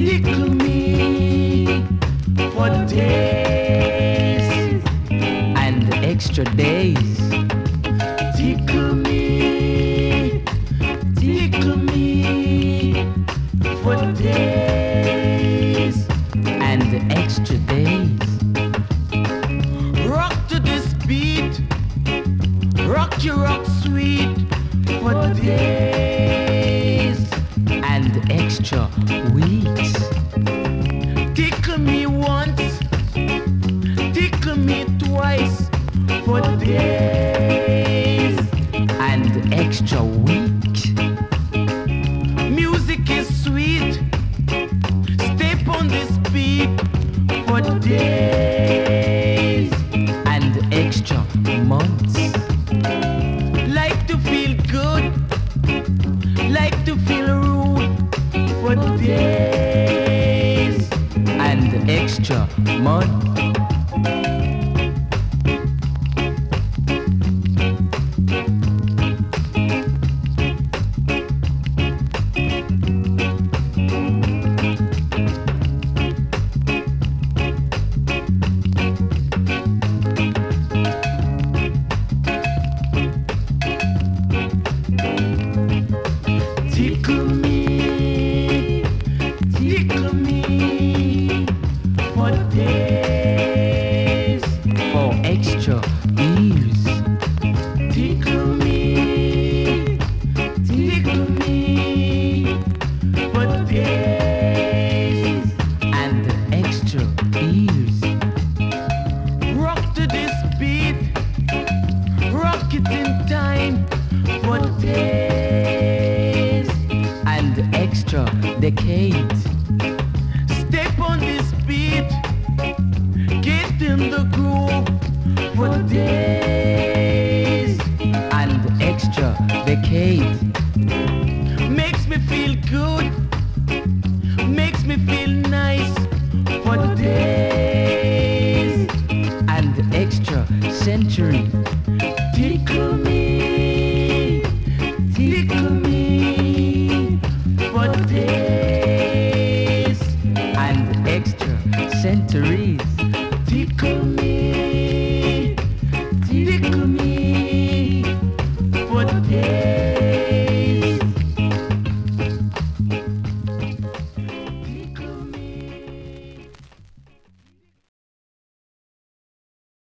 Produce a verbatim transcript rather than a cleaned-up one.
tickle me for days and extra days. Tickle me, tickle me for days and extra days. Rock to this beat, rock your rock sweet for days and extra weeks. Tickle me once, tickle me twice for days and extra weeks. Music is sweet, step on this beat for days and extra months. Like to feel good, like to feel rude for days and extra months. Tickle me, tickle me for days, for extra years. tickle me, tickle me for days and extra years. Rock to this beat, rock it in time for days and extra decades. Step on this beat, get in the groove for days and extra decades. Makes me feel good, makes me feel nice for days and extra century. Tickle me, tickle me for days and extra century.